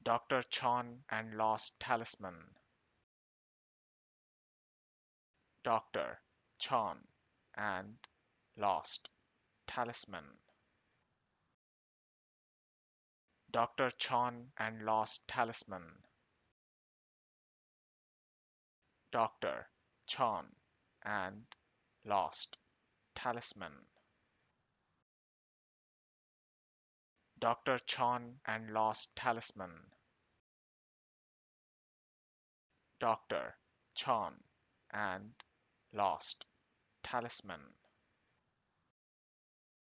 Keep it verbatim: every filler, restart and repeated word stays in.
Doctor Cheon and Lost Talisman. Doctor Cheon and Lost Talisman. Doctor Cheon and Lost Talisman. Doctor Cheon and Lost Talisman. Doctor Cheon and Lost Talisman. Doctor Cheon and Lost Talisman.